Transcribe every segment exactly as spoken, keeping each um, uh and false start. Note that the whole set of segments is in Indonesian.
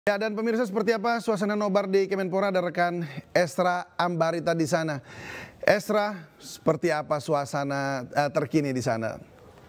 Ya, dan pemirsa, seperti apa suasana nobar di Kemenpora? Ada rekan Esra Ambarita di sana. Esra, seperti apa suasana uh, terkini di sana?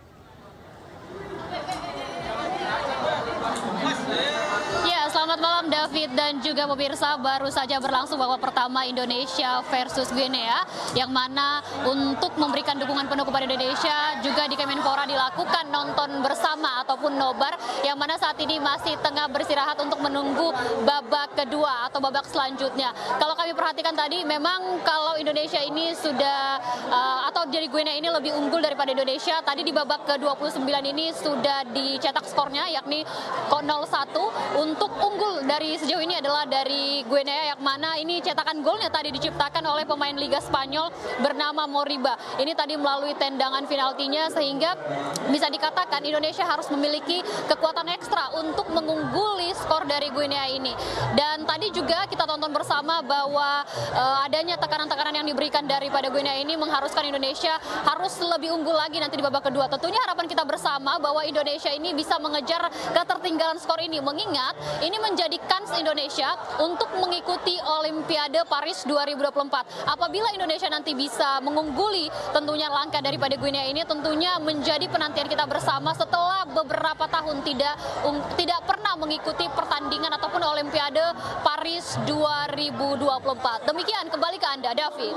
Selamat malam David dan juga pemirsa. Baru saja berlangsung babak pertama Indonesia versus Guinea, yang mana untuk memberikan dukungan penuh kepada Indonesia juga di Kemenpora dilakukan nonton bersama ataupun nobar, yang mana saat ini masih tengah beristirahat untuk menunggu babak kedua atau babak selanjutnya. Kalau kami perhatikan tadi, memang kalau Indonesia ini sudah uh, atau dari Guinea ini lebih unggul daripada Indonesia. Tadi di babak ke dua puluh sembilan ini sudah dicetak skornya, yakni nol satu. Untuk unggul dari sejauh ini adalah dari Guinea, yang mana ini cetakan golnya tadi diciptakan oleh pemain Liga Spanyol bernama Moriba. Ini tadi melalui tendangan penaltinya, sehingga bisa dikatakan Indonesia harus memiliki kekuatan ekstra untuk mengungguli skor dari Guinea ini. Dan tadi juga kita tonton bersama bahwa uh, adanya tekanan-tekanan yang diberikan daripada Guinea ini mengharuskan Indonesia harus lebih unggul lagi nanti di babak kedua. Tentunya harapan kita bersama bahwa Indonesia ini bisa mengejar ketertinggalan skor ini, mengingat ini menjadi kans Indonesia untuk mengikuti Olimpiade Paris dua ribu dua puluh empat. Apabila Indonesia nanti bisa mengungguli tentunya langkah daripada Guinea ini, tentunya menjadi penantian kita bersama setelah beberapa tahun tidak um, tidak pernah mengikuti pertandingan ataupun Olimpiade Paris dua ribu dua puluh empat. Demikian, kembali ke Anda, David.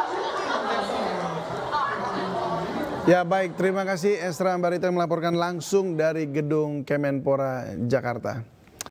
Ya, baik, terima kasih Esra Ambarita yang melaporkan langsung dari gedung Kemenpora Jakarta.